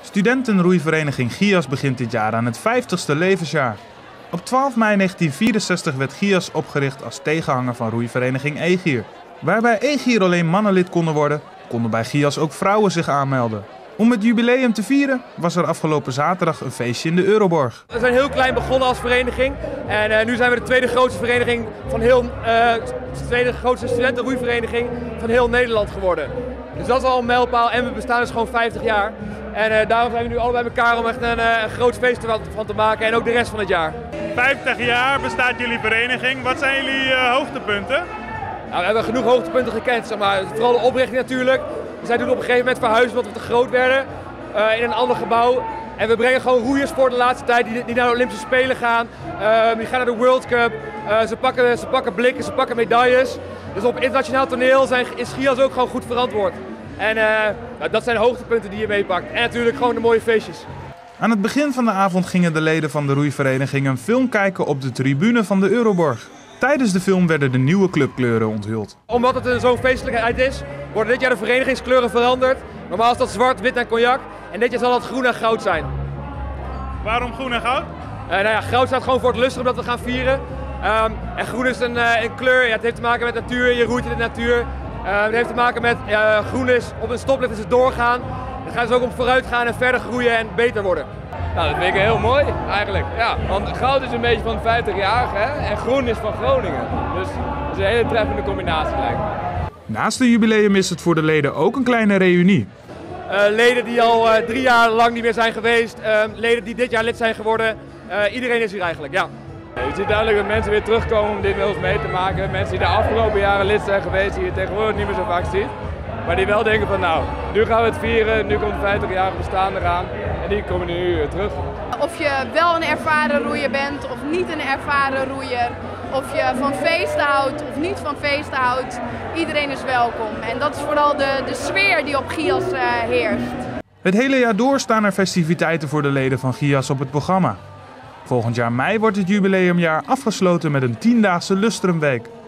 Studentenroeivereniging Gyas begint dit jaar aan het 50ste levensjaar. Op 12 mei 1964 werd Gyas opgericht als tegenhanger van roeivereniging Egier. Waarbij Egier alleen mannen lid konden worden, konden bij Gyas ook vrouwen zich aanmelden. Om het jubileum te vieren was er afgelopen zaterdag een feestje in de Euroborg. We zijn heel klein begonnen als vereniging en nu zijn we de tweede grootste vereniging van tweede grootste studentenroeivereniging van heel Nederland geworden. Dus dat is al een mijlpaal en we bestaan dus gewoon 50 jaar. En daarom zijn we nu allebei bij elkaar om echt een groot feest van te maken en ook de rest van het jaar. 50 jaar bestaat jullie vereniging. Wat zijn jullie hoogtepunten? Nou, we hebben genoeg hoogtepunten gekend, zeg maar. Vooral de oprichting natuurlijk. Zij doen op een gegeven moment verhuizen omdat we te groot werden in een ander gebouw. En we brengen gewoon roeiers voor de laatste tijd die naar de Olympische Spelen gaan. Die gaan naar de World Cup. Ze pakken blikken, ze pakken medailles. Dus op internationaal toneel is Gyas ook gewoon goed verantwoord. En dat zijn de hoogtepunten die je meepakt. En natuurlijk gewoon de mooie feestjes. Aan het begin van de avond gingen de leden van de roeivereniging een film kijken op de tribune van de Euroborg. Tijdens de film werden de nieuwe clubkleuren onthuld. Omdat het zo'n feestelijkheid is, worden dit jaar de verenigingskleuren veranderd. Normaal is dat zwart, wit en cognac. En dit jaar zal dat groen en goud zijn. Waarom groen en goud? Goud staat gewoon voor het lustrum dat we gaan vieren. En groen is een kleur, ja, het heeft te maken met natuur, je roeit in de natuur. Het heeft te maken met groen is op een stoplicht is het doorgaan. Dan gaan ze ook om vooruit gaan en verder groeien en beter worden. Nou, dat vind ik heel mooi eigenlijk. Ja, want goud is een beetje van 50-jarige en groen is van Groningen. Dus dat is een hele treffende combinatie lijkt me. Naast het jubileum is het voor de leden ook een kleine reunie. Leden die al 3 jaar lang niet meer zijn geweest, leden die dit jaar lid zijn geworden. Iedereen is hier eigenlijk, ja. Je ziet duidelijk dat mensen weer terugkomen om dit met ons mee te maken. Mensen die de afgelopen jaren lid zijn geweest, die je tegenwoordig niet meer zo vaak ziet. Maar die wel denken van nou, nu gaan we het vieren, nu komt het 50-jarige bestaan eraan. En die komen nu terug. Of je wel een ervaren roeier bent of niet een ervaren roeier. Of je van feesten houdt of niet van feesten houdt. Iedereen is welkom. En dat is vooral de sfeer die op Gyas heerst. Het hele jaar door staan er festiviteiten voor de leden van Gyas op het programma. Volgend jaar mei wordt het jubileumjaar afgesloten met een 10-daagse lustrumweek.